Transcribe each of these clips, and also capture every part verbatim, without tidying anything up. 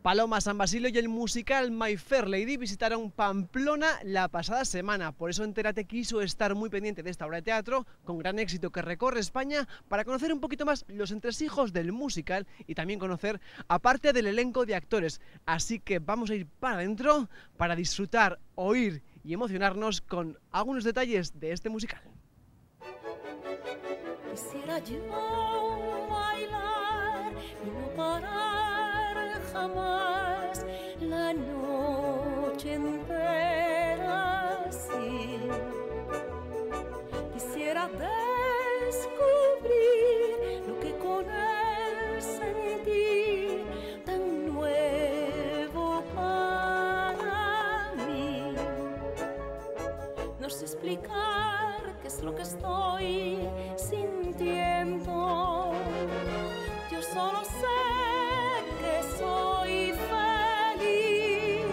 Paloma San Basilio y el musical My Fair Lady visitaron Pamplona la pasada semana. Por eso Entérate quiso estar muy pendiente de esta obra de teatro con gran éxito que recorre España para conocer un poquito más los entresijos del musical y también conocer a parte del elenco de actores. Así que vamos a ir para adentro para disfrutar, oír y emocionarnos con algunos detalles de este musical. Quisiera yo bailar y no parar jamás la noche entera así. Quisiera descubrir lo que con él sentí tan nuevo para mí. No sé explicar qué es lo que estoy sintiendo. Yo solo sé que soy feliz.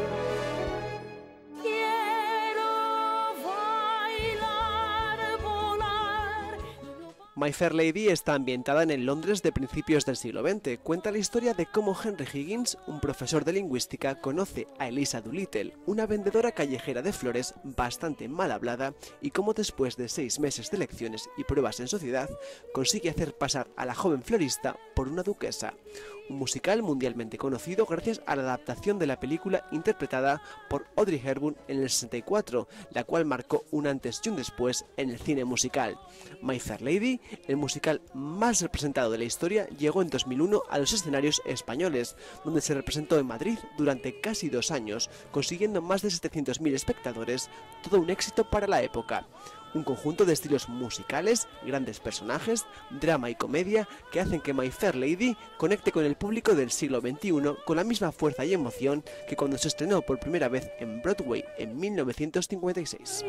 Quiero bailar, volar. My Fair Lady está ambientada en el Londres de principios del siglo veinte. Cuenta la historia de cómo Henry Higgins, un profesor de lingüística, conoce a Eliza Doolittle, una vendedora callejera de flores bastante mal hablada, y cómo después de seis meses de lecciones y pruebas en sociedad, consigue hacer pasar a la joven florista por una duquesa. Un musical mundialmente conocido gracias a la adaptación de la película interpretada por Audrey Hepburn en el sesenta y cuatro, la cual marcó un antes y un después en el cine musical. My Fair Lady, el musical más representado de la historia, llegó en dos mil uno a los escenarios españoles, donde se representó en Madrid durante casi dos años, consiguiendo más de setecientos mil espectadores, todo un éxito para la época. Un conjunto de estilos musicales, grandes personajes, drama y comedia que hacen que My Fair Lady conecte con el público del siglo veintiuno con la misma fuerza y emoción que cuando se estrenó por primera vez en Broadway en mil novecientos cincuenta y seis.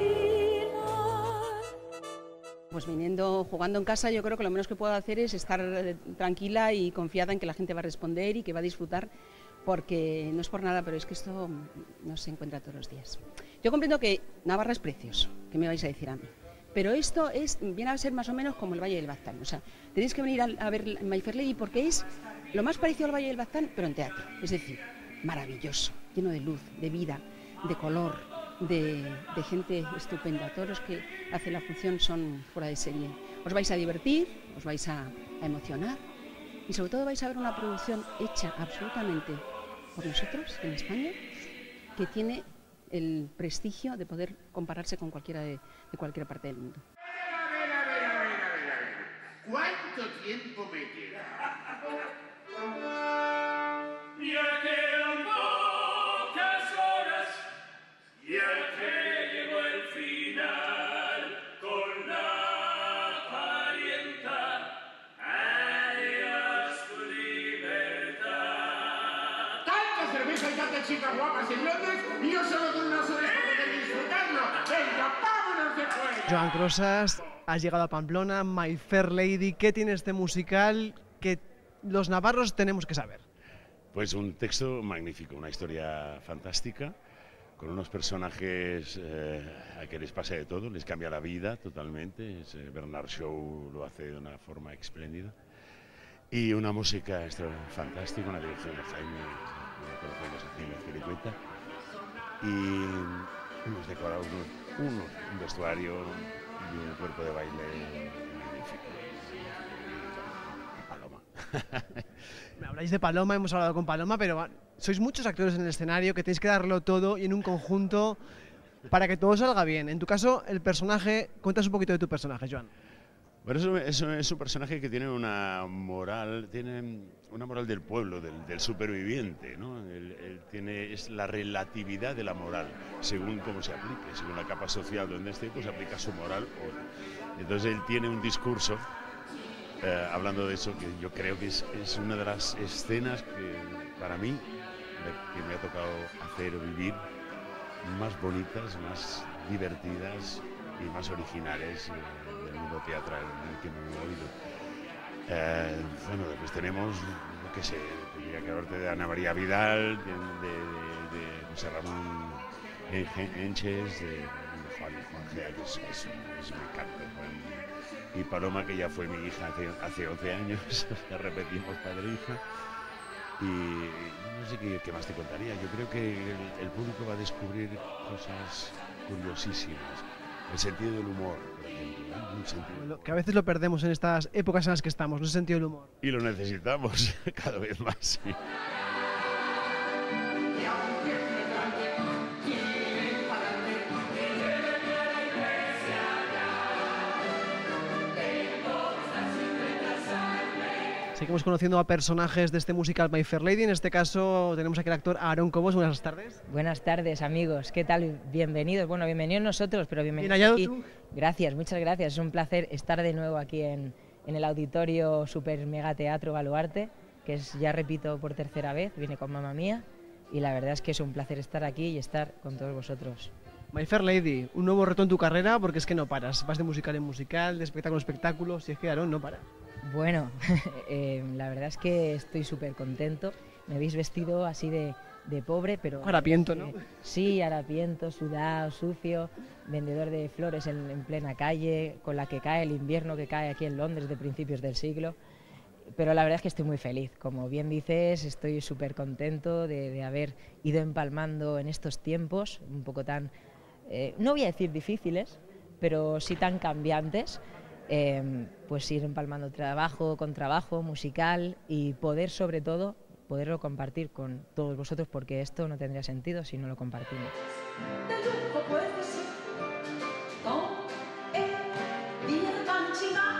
Pues viniendo, jugando en casa, yo creo que lo menos que puedo hacer es estar tranquila y confiada en que la gente va a responder y que va a disfrutar, porque no es por nada, pero es que esto no se encuentra todos los días. Yo comprendo que Navarra es precioso, ¿qué me vais a decir a mí? Pero esto es, viene a ser más o menos como el Valle del Baztán. O sea, tenéis que venir a, a ver My Fair Lady porque es lo más parecido al Valle del Baztán, pero en teatro. Es decir, maravilloso, lleno de luz, de vida, de color, de, de gente estupenda. Todos los que hacen la función son fuera de serie. Os vais a divertir, os vais a, a emocionar y sobre todo vais a ver una producción hecha absolutamente por nosotros en España, que tiene el prestigio de poder compararse con cualquiera de, de cualquier parte del mundo. A ver, a ver, a ver, a ver, a ver. ¿Cuánto tiempo me queda? Ya quedan pocas horas, ya que llegó el final con la parienta. Adiós tu libertad. Tanta cerveza y tantas chicas guapas en Londres y yo solo con unas horas para poder disfrutarlo. ¡Venga, vámonos de fuera! Joan Crosas, has llegado a Pamplona, My Fair Lady. ¿Qué tiene este musical que los navarros tenemos que saber? Pues un texto magnífico, una historia fantástica, con unos personajes eh, a que les pasa de todo, les cambia la vida totalmente. Es, eh, Bernard Shaw lo hace de una forma espléndida. Y una música extra, fantástica, una dirección de Jaime, que conocemos aquí en la Filicueta. Y hemos decorado unos, unos, un vestuario y un cuerpo de baile magnífico. Paloma. Me habláis de Paloma, hemos hablado con Paloma, pero sois muchos actores en el escenario que tenéis que darlo todo y en un conjunto para que todo salga bien. En tu caso, el personaje, cuéntanos un poquito de tu personaje, Joan. Bueno, es un, es, un, es un personaje que tiene una moral, tiene una moral del pueblo, del, del superviviente, ¿no? Él, él tiene, es la relatividad de la moral, según cómo se aplique, según la capa social donde esté, pues aplica su moral. O, entonces él tiene un discurso, eh, hablando de eso, que yo creo que es, es una de las escenas que, para mí, que me ha tocado hacer o vivir, más bonitas, más divertidas y más originales eh, del mundo teatral en el que me he movido. Eh, bueno, después tenemos, no que sé, tendría que hablarte de Ana María Vidal, de, de, de, de José Ramón Enches, de, de Juan, Juan Gea, que es, es, es un encanto. Juan, y Paloma, que ya fue mi hija hace, hace once años, ya repetimos padre e hija. Y no no sé qué, qué más te contaría. Yo creo que el, el público va a descubrir cosas curiosísimas. El sentido del humor, por ejemplo, ¿no? Un sentido... Bueno, que a veces lo perdemos en estas épocas en las que estamos, no el sentido del humor. Y lo necesitamos cada vez más, sí. Seguimos conociendo a personajes de este musical My Fair Lady. En este caso tenemos aquí al actor Aarón Cobos. Buenas tardes. Buenas tardes, amigos. ¿Qué tal? Bienvenidos. Bueno, bienvenidos nosotros, pero bienvenidos Bien hallado aquí. tú. Gracias, muchas gracias. Es un placer estar de nuevo aquí en, en el auditorio Super Mega Teatro Baluarte, que es, ya repito, por tercera vez. Vine con mamá mía y la verdad es que es un placer estar aquí y estar con todos vosotros. My Fair Lady, un nuevo reto en tu carrera porque es que no paras. Vas de musical en musical, de espectáculo en espectáculo. Si es que Aarón no para. Bueno, eh, la verdad es que estoy súper contento. Me habéis vestido así de, de pobre, pero... Harapiento, eh, ¿no? Sí, harapiento, sudado, sucio, vendedor de flores en, en plena calle, con la que cae el invierno que cae aquí en Londres de principios del siglo. Pero la verdad es que estoy muy feliz. Como bien dices, estoy súper contento de, de haber ido empalmando en estos tiempos, un poco tan, eh, no voy a decir difíciles, pero sí tan cambiantes. Eh, pues ir empalmando trabajo con trabajo musical y poder, sobre todo, poderlo compartir con todos vosotros, porque esto no tendría sentido si no lo compartimos. De lujo puede ser, con el día pancina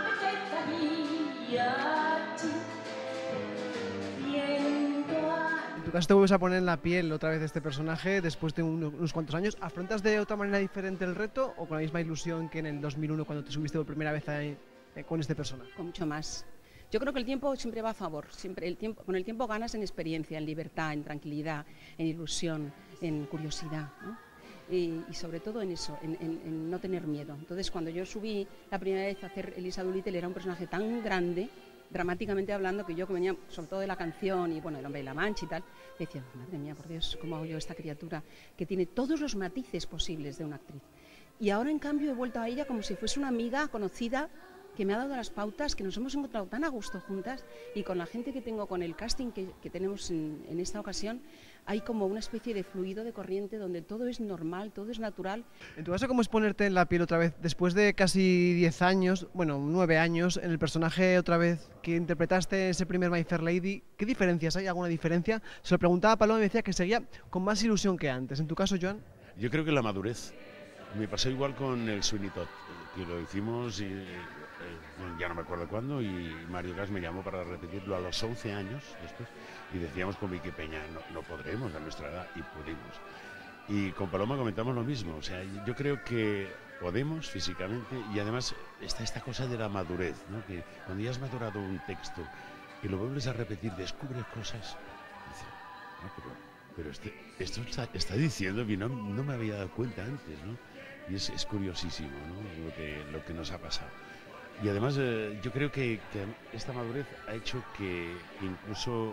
En tu caso te vuelves a poner en la piel otra vez de este personaje después de unos, unos cuantos años. ¿Afrontas de otra manera diferente el reto o con la misma ilusión que en el dos mil uno cuando te subiste por primera vez ahí, eh, con este personaje? Con mucho más. Yo creo que el tiempo siempre va a favor. Siempre el tiempo, con el tiempo ganas en experiencia, en libertad, en tranquilidad, en ilusión, en curiosidad, ¿no? Y, y sobre todo en eso, en, en, en no tener miedo. Entonces, cuando yo subí la primera vez a hacer Elisa Doolittle, era un personaje tan grande, dramáticamente hablando, que yo que venía sobre todo de la canción y bueno, El hombre de la mancha y tal, decía, madre mía, por Dios, ¿cómo hago yo esta criatura que tiene todos los matices posibles de una actriz? Y ahora, en cambio, he vuelto a ella como si fuese una amiga conocida que me ha dado las pautas, que nos hemos encontrado tan a gusto juntas, y con la gente que tengo, con el casting que, que tenemos en, en esta ocasión, hay como una especie de fluido, de corriente, donde todo es normal, todo es natural. En tu caso, ¿cómo es ponerte en la piel otra vez? Después de casi diez años, bueno, nueve años, en el personaje otra vez que interpretaste ese primer My Fair Lady, ¿qué diferencias hay? ¿Alguna diferencia? Se lo preguntaba a Paloma y me decía que seguía con más ilusión que antes. ¿En tu caso, Joan? Yo creo que la madurez. Me pasó igual con el Sweeney Todd, que lo hicimos y, eh, ya no me acuerdo cuándo, y Mario Gas me llamó para repetirlo a los once años después, y decíamos con Vicky Peña, no, no podremos a nuestra edad, y pudimos. Y con Paloma comentamos lo mismo, o sea, yo creo que podemos físicamente, y además está esta cosa de la madurez, ¿no? Que cuando ya has madurado un texto y lo vuelves a repetir, descubres cosas, y dices, no, pero, pero este, esto está, está diciendo que no, no me había dado cuenta antes, ¿no? Y es, es curiosísimo, ¿no? Lo que, lo que nos ha pasado. Y además eh, yo creo que, que esta madurez ha hecho que incluso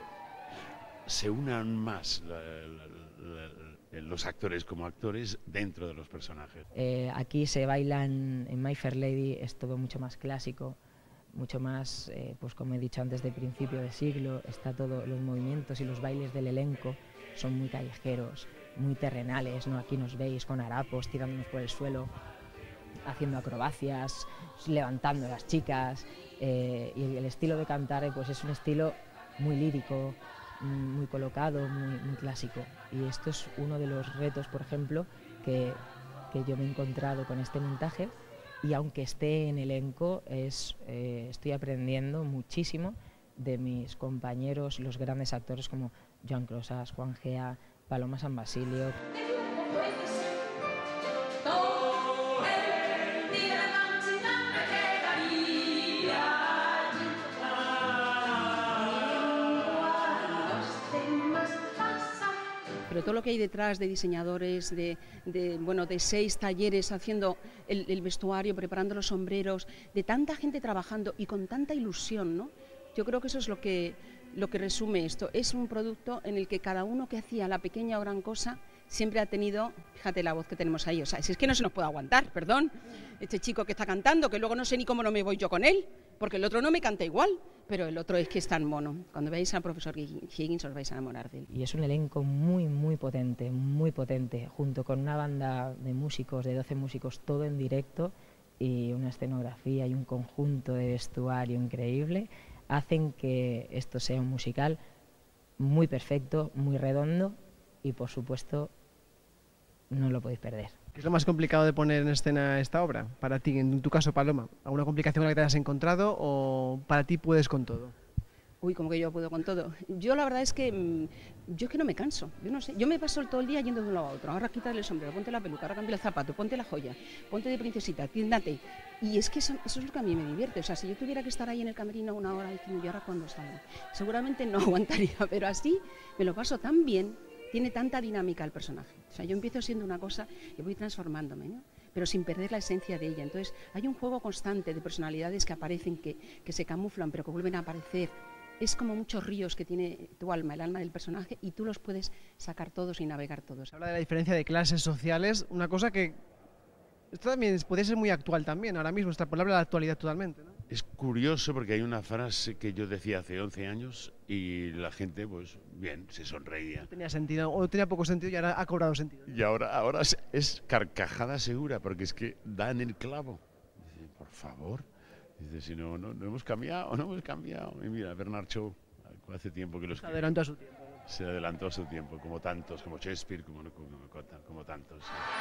se unan más la, la, la, los actores como actores dentro de los personajes. Eh, aquí se baila en, en My Fair Lady, es todo mucho más clásico, mucho más, eh, pues como he dicho antes, de principio de siglo. Está todo, los movimientos y los bailes del elenco son muy callejeros, muy terrenales, ¿no? Aquí nos veis con harapos tirándonos por el suelo, haciendo acrobacias, levantando a las chicas, eh, y el estilo de cantar pues es un estilo muy lírico, muy colocado, muy, muy clásico. Y esto es uno de los retos, por ejemplo, que, que yo me he encontrado con este montaje, y aunque esté en elenco, es, eh, estoy aprendiendo muchísimo de mis compañeros, los grandes actores como Joan Crosas, Juan Gea, Paloma San Basilio. Pero todo lo que hay detrás de diseñadores, de, de, bueno, de seis talleres haciendo el, el vestuario, preparando los sombreros, de tanta gente trabajando y con tanta ilusión, ¿no? Yo creo que eso es lo que, lo que resume esto. Es un producto en el que cada uno que hacía la pequeña o gran cosa siempre ha tenido, fíjate la voz que tenemos ahí, o sea, si es que no se nos puede aguantar, perdón, este chico que está cantando, que luego no sé ni cómo no me voy yo con él, porque el otro no me canta igual, pero el otro es que es tan mono. Cuando veáis al profesor Higgins os vais a enamorar de él. Y es un elenco muy, muy potente, muy potente, junto con una banda de músicos, de doce músicos, todo en directo, y una escenografía y un conjunto de vestuario increíble, hacen que esto sea un musical muy perfecto, muy redondo, y por supuesto no lo podéis perder. ¿Qué es lo más complicado de poner en escena esta obra? Para ti, en tu caso, Paloma, ¿alguna complicación con la que te hayas encontrado o para ti puedes con todo? Uy, como que yo puedo con todo. Yo la verdad es que mmm, yo es que no me canso, yo no sé, yo me paso todo el día yendo de un lado a otro. Ahora quítale el sombrero, ponte la peluca, ahora cambia el zapato, ponte la joya, ponte de princesita, tiéndate. Y es que eso, eso es lo que a mí me divierte. O sea, si yo tuviera que estar ahí en el camerino una hora diciendo, ¿y ahora cuándo salgo? Seguramente no aguantaría, pero así me lo paso tan bien. Tiene tanta dinámica el personaje. O sea, yo empiezo siendo una cosa y voy transformándome, ¿no? Pero sin perder la esencia de ella. Entonces, hay un juego constante de personalidades que aparecen, que, que se camuflan, pero que vuelven a aparecer. Es como muchos ríos que tiene tu alma, el alma del personaje, y tú los puedes sacar todos y navegar todos. Habla de la diferencia de clases sociales, una cosa que esto también puede ser muy actual también, ahora mismo, extrapolable a la actualidad totalmente, ¿no? Es curioso porque hay una frase que yo decía hace once años y la gente, pues bien, se sonreía. No tenía sentido, o tenía poco sentido y ahora ha cobrado sentido. Y ahora, ahora es, es carcajada segura, porque es que dan el clavo. Dice, por favor. Dice, si no, no, no hemos cambiado, no hemos cambiado. Y mira, Bernard Shaw, hace tiempo que los... Se adelantó a su tiempo. Se adelantó a su tiempo, como tantos, como Shakespeare, como, como, como tantos.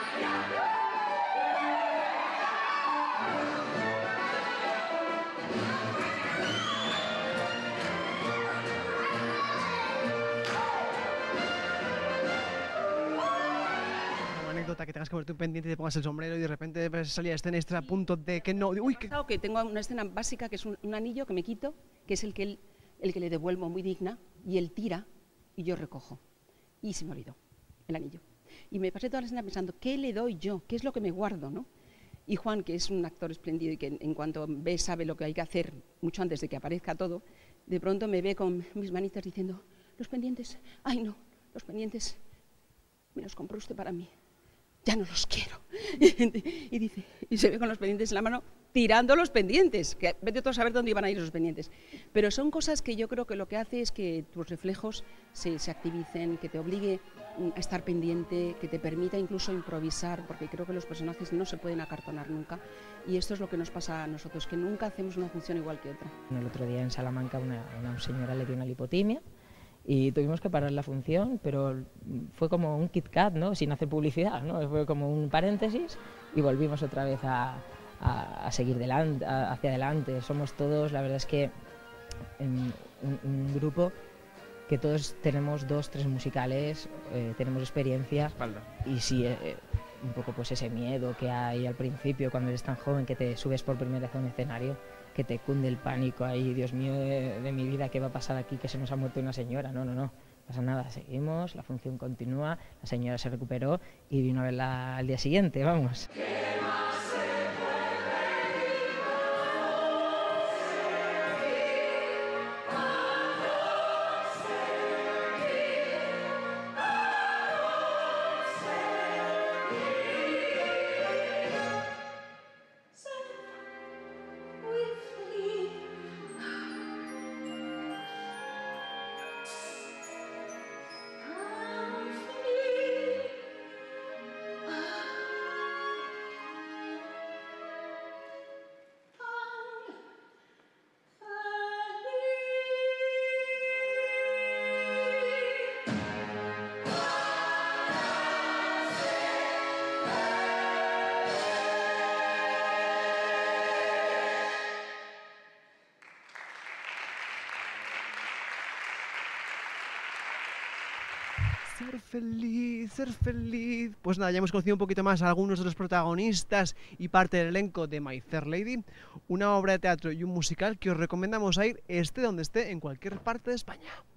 Anécdota que tengas que ponerte un pendiente y te pongas el sombrero y de repente ves salir a escena extra a punto de que no... Uy, que... que tengo una escena básica que es un, un anillo que me quito, que es el que, él, el que le devuelvo muy digna, y él tira y yo recojo. Y se me olvidó el anillo. Y me pasé toda la escena pensando, ¿qué le doy yo? ¿Qué es lo que me guardo, no? Y Juan, que es un actor espléndido y que en cuanto ve, sabe lo que hay que hacer mucho antes de que aparezca todo, de pronto me ve con mis manitas diciendo, los pendientes, ay no, los pendientes me los compró usted para mí. Ya no los quiero. Y dice, y se ve con los pendientes en la mano tirando los pendientes, que vete tú a saber dónde iban a ir esos pendientes. Pero son cosas que yo creo que lo que hace es que tus reflejos se, se activicen, que te obligue a estar pendiente, que te permita incluso improvisar, porque creo que los personajes no se pueden acartonar nunca, y esto es lo que nos pasa a nosotros, que nunca hacemos una función igual que otra. El otro día en Salamanca una, una señora le dio una lipotimia y tuvimos que parar la función, pero fue como un Kit Kat, ¿no? Sin hacer publicidad, ¿no? Fue como un paréntesis y volvimos otra vez a, a, a seguir delante, a, hacia adelante. Somos todos, la verdad es que en un, un grupo que todos tenemos dos, tres musicales, eh, tenemos experiencia. Espalda. Y sí, eh, un poco pues ese miedo que hay al principio cuando eres tan joven, que te subes por primera vez a un escenario, que te cunde el pánico ahí, Dios mío de, de mi vida, ¿qué va a pasar aquí? Que se nos ha muerto una señora. No, no, no, no pasa nada, seguimos, la función continúa, la señora se recuperó y vino a verla al día siguiente, vamos. Ser feliz, ser feliz. Pues nada, ya hemos conocido un poquito más a algunos de los protagonistas y parte del elenco de My Fair Lady, una obra de teatro y un musical que os recomendamos a ir esté donde esté en cualquier parte de España.